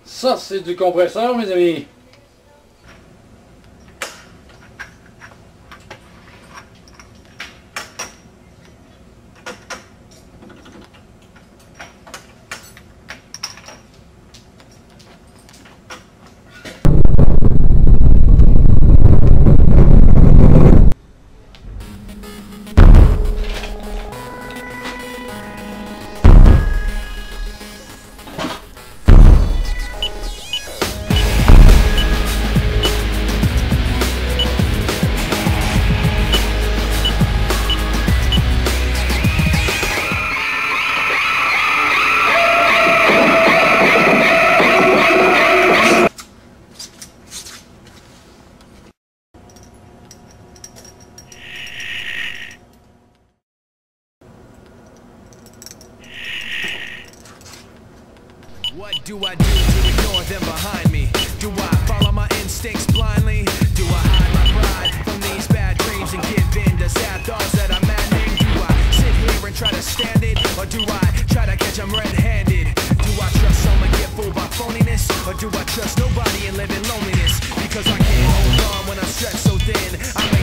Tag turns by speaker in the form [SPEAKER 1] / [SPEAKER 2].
[SPEAKER 1] Ça, c'est du compresseur, mes amis.
[SPEAKER 2] What do I do to ignore them behind me? Do I follow my instincts blindly? Do I hide my pride from these bad dreams and give in to sad thoughts that I'm maddening? Do I sit here and try to stand it? Or do I try to catch them red-handed? Do I trust someone, get fooled by phoniness? Or do I trust nobody and live in loneliness? Because I can't hold on when I'm stretched so thin.